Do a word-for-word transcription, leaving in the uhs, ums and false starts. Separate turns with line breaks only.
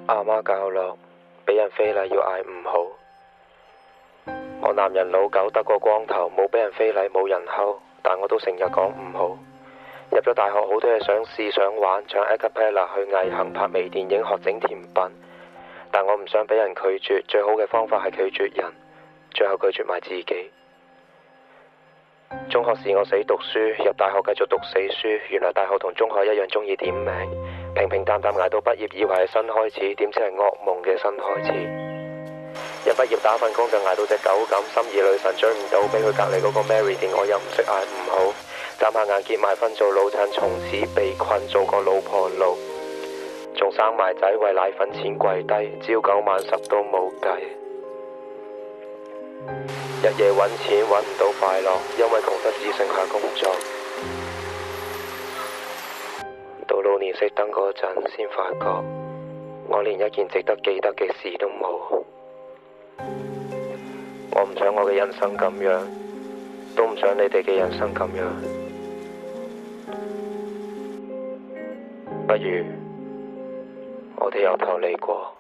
阿媽教落，俾人非禮要嗌唔好。我男人老狗得個光頭，冇俾人非禮冇人溝，但我都成日講唔好。入咗大學好多嘢想試想玩，唱 a cappella 去毅行拍微電影學整甜品，但我唔想俾人拒絕，最好嘅方法係拒絕人，最後拒絕埋自己。中學時我死讀書，入大學繼續讀死書，原來大學同中學一樣中意點名，平平淡淡捱到畢業，以為係新開始，點知係噩夢嘅新開始。一畢業打份工就捱到隻狗咁，心儀女神追唔到，俾佢隔離嗰個 Mary 電我又唔識嗌唔好，眨下眼結埋婚做老襯，從此被困做個老婆奴，仲生埋仔為奶粉錢跪低，朝九晚十都冇計。日夜揾錢揾唔到快樂，因為窮得只剩下工作。到老年熄燈嗰陣，先發覺我連一件值得記得嘅事都冇。我唔想我嘅人生咁樣，都唔想你哋嘅人生咁樣。不如我哋由頭嚟過。